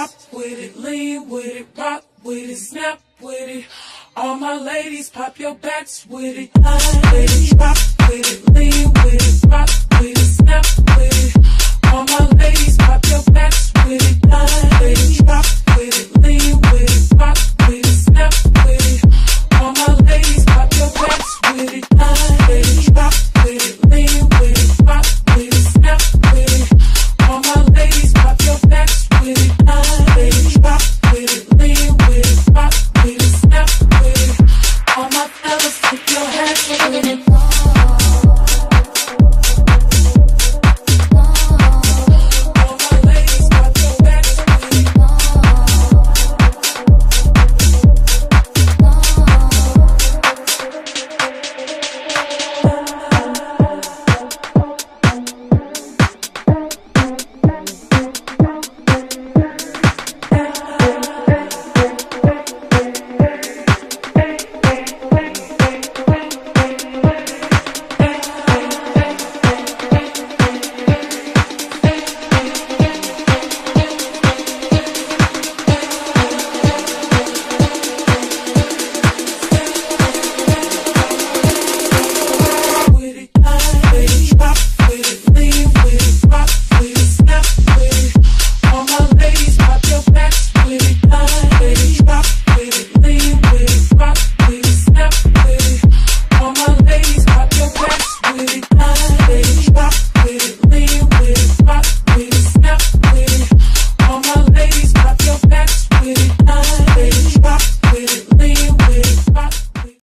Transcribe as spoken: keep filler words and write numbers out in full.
Hop with it, lean with it, rock with it, snap with it. All my ladies, pop your backs with it. With it, drop with it, lean with it, rock with it, snap with it.